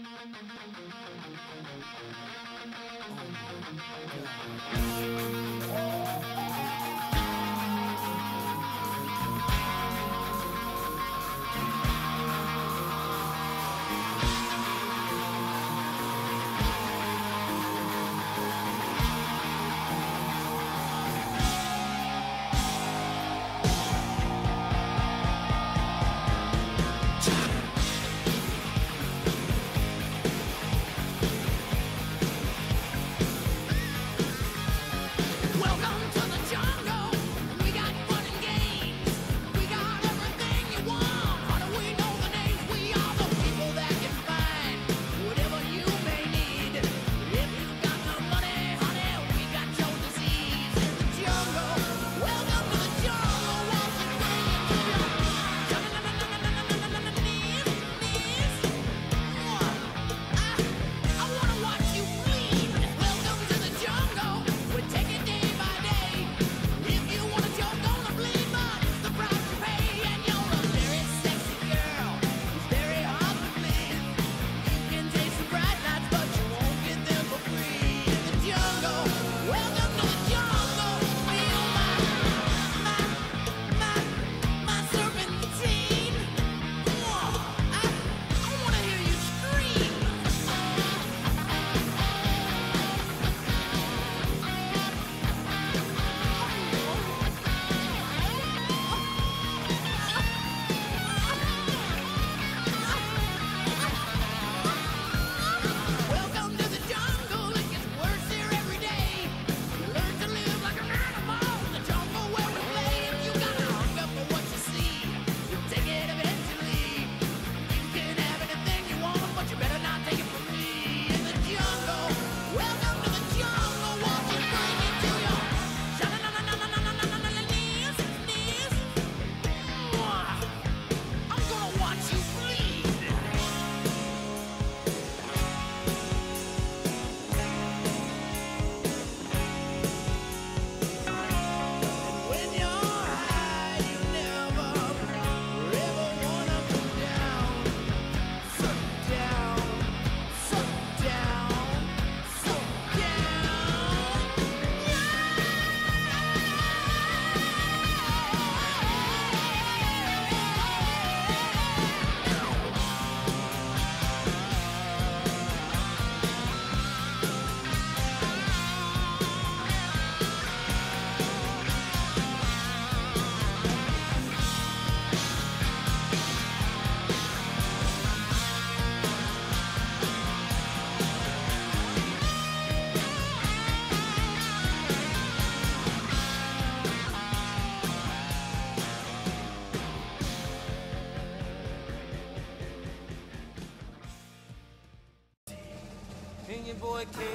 And your boy K.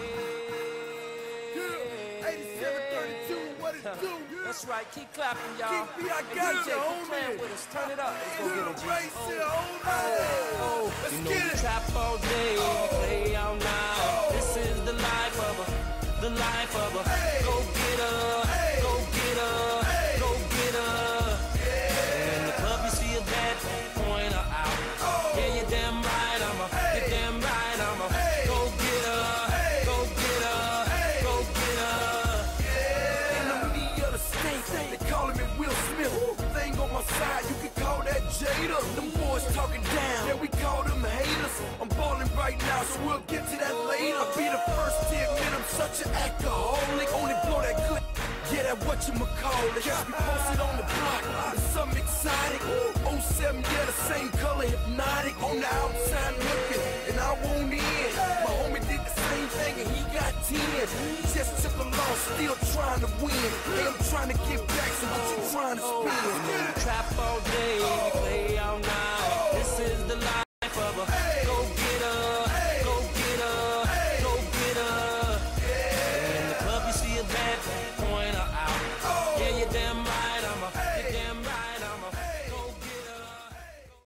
Yeah, 8732, what it do? Yeah. That's right, keep clapping, y'all. Keep me, I got DJ, it, keep homie. playing with us. Turn it up. Let's go get it, G. Race here, homie. Let's You know get we it. trap all day, we play all night. This is the life of a, the life of a. Go get her, go get her, go get her. In the club you see a bad, point her out. Yeah, you're damn right, you're damn right, go get her, go get her, go get her. In the media of the state, they calling me Will Smith. Thing on my side, you can call that Jada. Them boys talking down, yeah, we call them haters. I'm balling right now, so we'll get to that later. I'll be the first to admit I'm such an alcoholic. Only blow that good, yeah, that whatchamacallit. Catch me posted on the block, it's something exotic. 07, yeah, the same color, hypnotic. On the outside looking, and I won't in. My homie did the same thing and he got 10. Just took a loss, still trying to win. Hey, I'm trying to get back, so what you trying to spin? Trap all day, we play all night. This is the life.